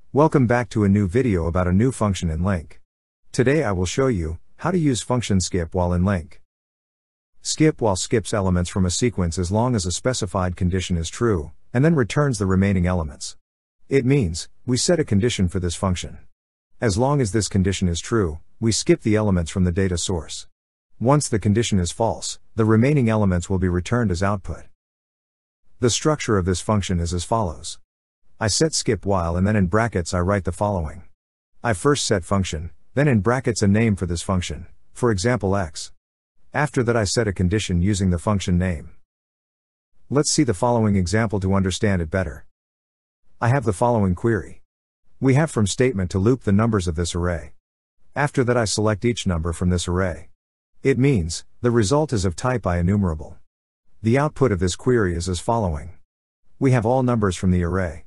Welcome back to a new video about a new function in LINQ. Today I will show you how to use function SkipWhile in LINQ. SkipWhile skips elements from a sequence as long as a specified condition is true, and then returns the remaining elements. It means, we set a condition for this function. As long as this condition is true, we skip the elements from the data source. Once the condition is false, the remaining elements will be returned as output. The structure of this function is as follows. I set SkipWhile and then in brackets I write the following. I first set function, then in brackets a name for this function, for example x. After that I set a condition using the function name. Let's see the following example to understand it better. I have the following query. We have from statement to loop the numbers of this array. After that I select each number from this array. It means, the result is of type 𝗖𝗵𝗽𝗪𝗛. The output of this query is as following. We have all numbers from the array.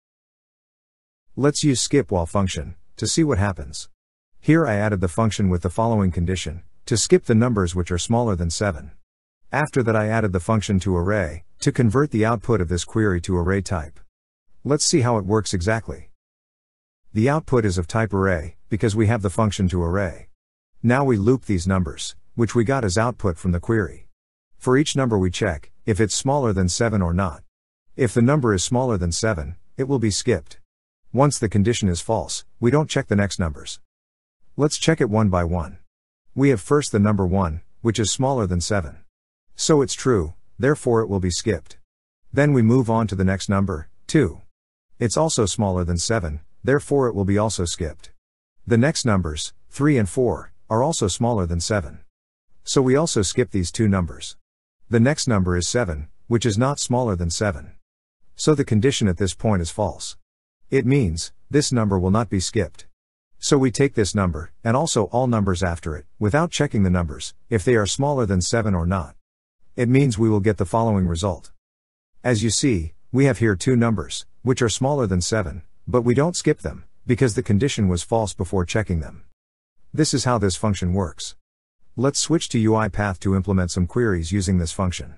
Let's use SkipWhile function, to see what happens. Here I added the function with the following condition, to skip the numbers which are smaller than 7. After that I added the function to array, to convert the output of this query to array type. Let's see how it works exactly. The output is of type array, because we have the function to array. Now we loop these numbers, which we got as output from the query. For each number we check, if it's smaller than 7 or not. If the number is smaller than 7, it will be skipped. Once the condition is false, we don't check the next numbers. Let's check it one by one. We have first the number 1, which is smaller than 7. So it's true, therefore it will be skipped. Then we move on to the next number, 2. It's also smaller than 7, therefore it will be also skipped. The next numbers, 3 and 4, are also smaller than 7. So we also skip these two numbers. The next number is 7, which is not smaller than 7. So the condition at this point is false. It means, this number will not be skipped. So we take this number, and also all numbers after it, without checking the numbers, if they are smaller than 7 or not. It means we will get the following result. As you see, we have here two numbers, which are smaller than 7, but we don't skip them, because the condition was false before checking them. This is how this function works. Let's switch to UiPath to implement some queries using this function.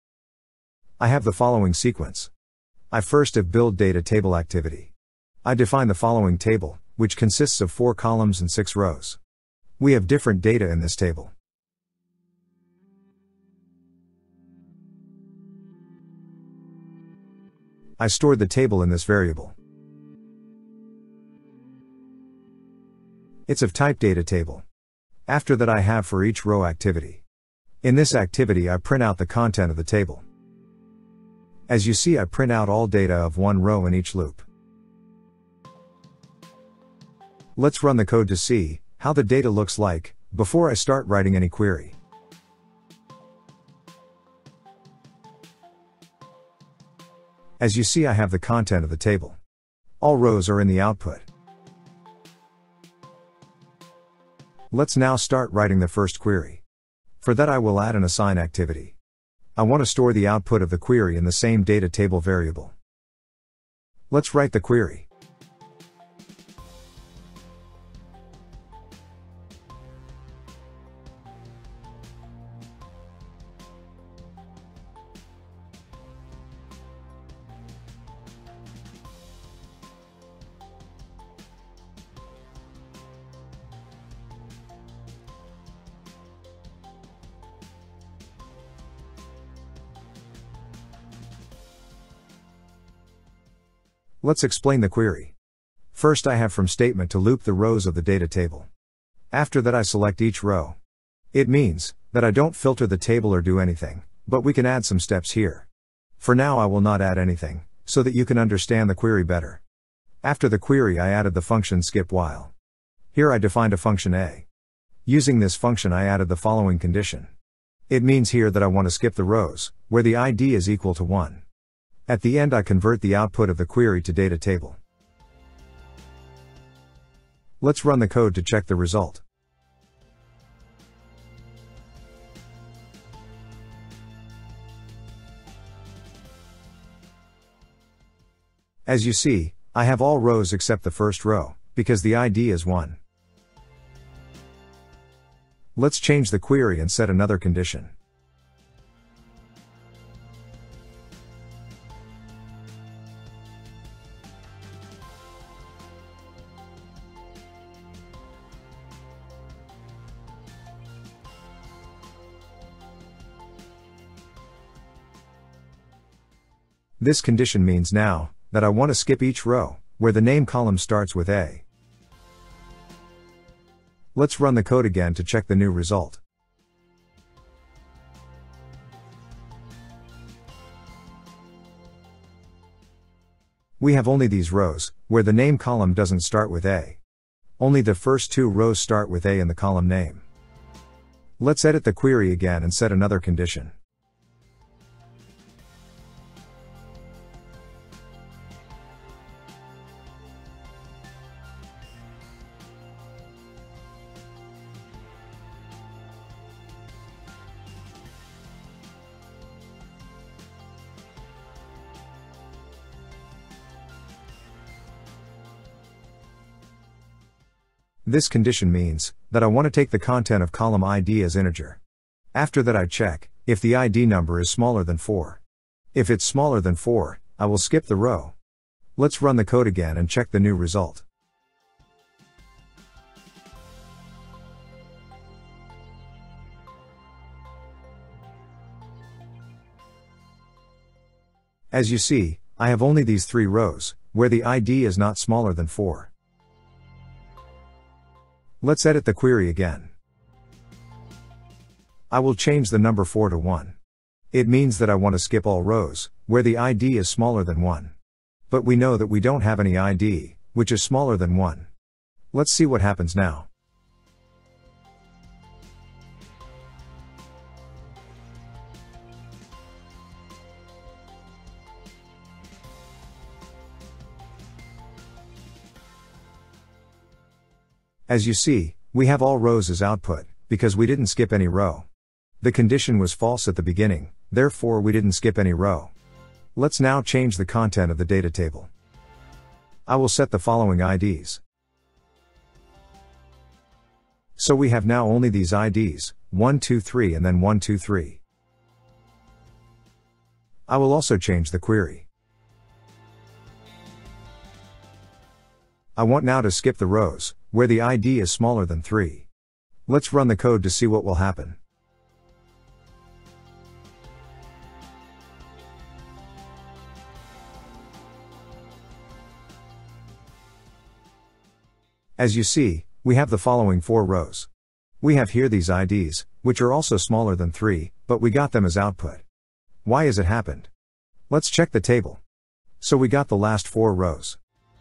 I have the following sequence. I first have build data table activity. I define the following table, which consists of 4 columns and 6 rows. We have different data in this table. I stored the table in this variable. It's of type data table. After that I have for each row activity. In this activity I print out the content of the table. As you see I print out all data of one row in each loop. Let's run the code to see how the data looks like before I start writing any query. As you see I have the content of the table. All rows are in the output. Let's now start writing the first query. For that I will add an assign activity. I want to store the output of the query in the same data table variable. Let's write the query. Let's explain the query. First I have from statement to loop the rows of the data table. After that I select each row. It means, that I don't filter the table or do anything, but we can add some steps here. For now I will not add anything, so that you can understand the query better. After the query I added the function SkipWhile. Here I defined a function a. Using this function I added the following condition. It means here that I want to skip the rows, where the ID is equal to 1. At the end I convert the output of the query to data table. Let's run the code to check the result. As you see, I have all rows except the first row, because the ID is 1. Let's change the query and set another condition. This condition means now that I want to skip each row where the name column starts with A. Let's run the code again to check the new result. We have only these rows where the name column doesn't start with A. Only the first two rows start with A in the column name. Let's edit the query again and set another condition. This condition means that I want to take the content of column ID as integer. After that I check if the ID number is smaller than 4. If it's smaller than 4, I will skip the row. Let's run the code again and check the new result. As you see, I have only these 3 rows where the ID is not smaller than 4. Let's edit the query again. I will change the number 4 to 1. It means that I want to skip all rows where the ID is smaller than 1. But we know that we don't have any ID which is smaller than 1. Let's see what happens now. As you see, we have all rows as output, because we didn't skip any row. The condition was false at the beginning, therefore we didn't skip any row. Let's now change the content of the data table. I will set the following IDs. So we have now only these IDs, 1, 2, 3 and then 1, 2, 3. I will also change the query. I want now to skip the rows where the ID is smaller than 3. Let's run the code to see what will happen. As you see, we have the following 4 rows. We have here these IDs, which are also smaller than 3, but we got them as output. Why has it happened? Let's check the table. So we got the last 4 rows.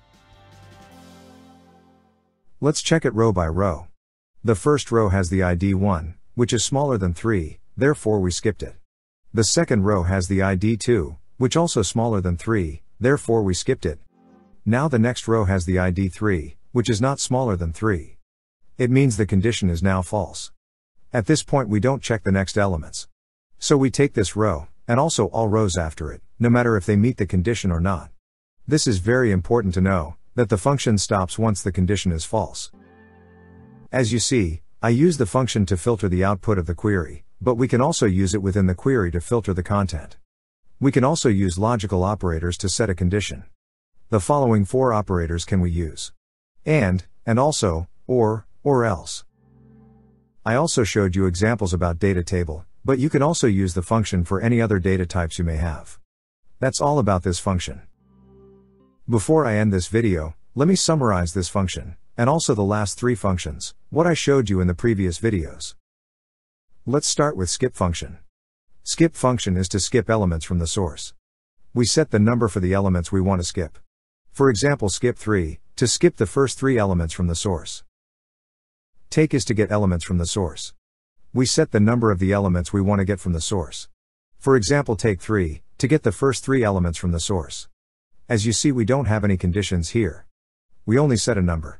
Let's check it row by row. The first row has the ID 1, which is smaller than 3, therefore we skipped it. The second row has the ID 2, which also smaller than 3, therefore we skipped it. Now the next row has the ID 3, which is not smaller than 3. It means the condition is now false. At this point we don't check the next elements. So we take this row, and also all rows after it, no matter if they meet the condition or not. This is very important to know, that the function stops once the condition is false. As you see, I use the function to filter the output of the query, but we can also use it within the query to filter the content. We can also use logical operators to set a condition. The following 4 operators can we use: and also, or else. I also showed you examples about data table, but you can also use the function for any other data types you may have. That's all about this function. Before I end this video, let me summarize this function, and also the last 3 functions, what I showed you in the previous videos. Let's start with skip function. Skip function is to skip elements from the source. We set the number for the elements we want to skip. For example, skip 3, to skip the first 3 elements from the source. Take is to get elements from the source. We set the number of the elements we want to get from the source. For example, take 3, to get the first 3 elements from the source. As you see, we don't have any conditions here. We only set a number.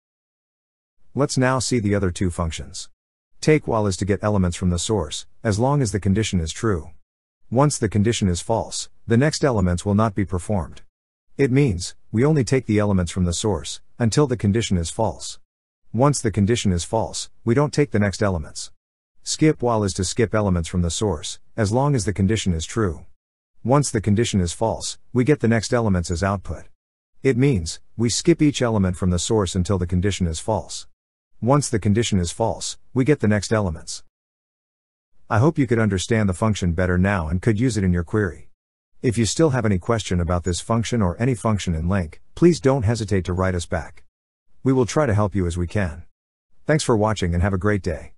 Let's now see the other 2 functions. TakeWhile is to get elements from the source, as long as the condition is true. Once the condition is false, the next elements will not be performed. It means, we only take the elements from the source, until the condition is false. Once the condition is false, we don't take the next elements. SkipWhile is to skip elements from the source, as long as the condition is true. Once the condition is false, we get the next elements as output. It means, we skip each element from the source until the condition is false. Once the condition is false, we get the next elements. I hope you could understand the function better now and could use it in your query. If you still have any question about this function or any function in LINQ, please don't hesitate to write us back. We will try to help you as we can. Thanks for watching and have a great day.